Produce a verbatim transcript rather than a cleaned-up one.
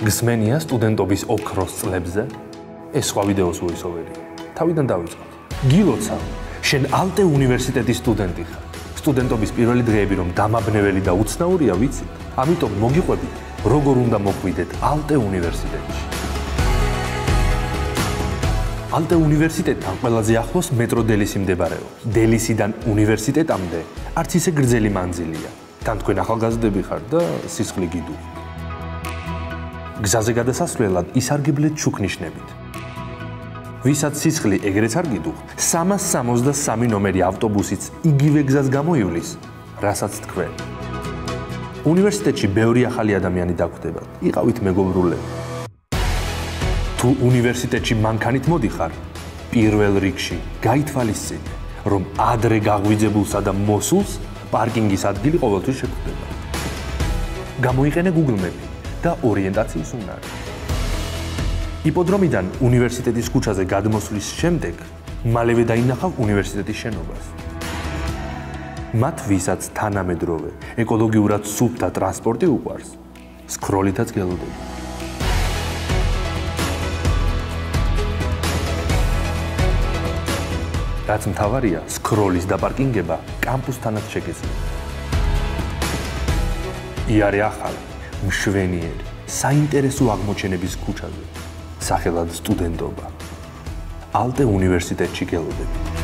გსმენია სტუდენტობის ოქროს წლებზე, ეს სხვა ვიდეოს voice-over-ია. თავიდან დავიწყოთ. გილოცა, შენ ალტე უნივერსიტეტის სტუდენტი ხარ. სტუდენტობის პირველი დღეები რომ დამაბნეველი და უცნაურია, ვიცით. ამიტომ მოგიყვებით, როგორ უნდა მოხვიდეთ ალტე უნივერსიტეტში. ალტე უნივერსიტეტთან ყველაზე ახლოს მეტრო დელისი მდებარეობს. დელისიდან უნივერსიტეტამდე არც ისე გრძელი მანძილია. თან თქვენ ახალგაზრდები ხართ და სისხლი გიდუღთ. გზაზე გადასასვლელად ისარგებლეთ ჩუქნიშნებით. ვისაც სისხლი ეგრეც არ გიდუღთ, სამას სამოცდასამი ნომერი ავტობუსიც იგივე გზას გამოივლის, რასაც თქვენ. უნივერსიტეტში ბევრი ახალი ადამიანი დაგვხვდებათ, იყავით მეგობრულები. თუ უნივერსიტეტში მანქანით მოდიხარ, პირველ რიგში გაითვალისწინე, რომ ადრე გაღვიძებულსა და მოსულს პარკინგის ადგილი ყოველთვის შეგხვდება. გამოიყენე Google Map-ი და ორიენტაციის უნარი. იპოდრომიდან უნივერსიტეტის ქუჩაზე გადმოსვლის შემდეგ მალევე დაინახავ უნივერსიტეტის შენობას. მათ ვისაც თანამედროვე ეკოლოგიურად სუფთა ტრანსპორტი უყვარს, სკროლითაც გელოდები. რაც მთავარია, სკროლის დაპარკინგება კამპუსთანაც შეგეძლო. იარე ახალი, მშვენიერი, საინტერესო აღმოჩენების ქუჩაზე, სახელად სტუდენტობა. ალტე უნივერსიტეტში გელოდები.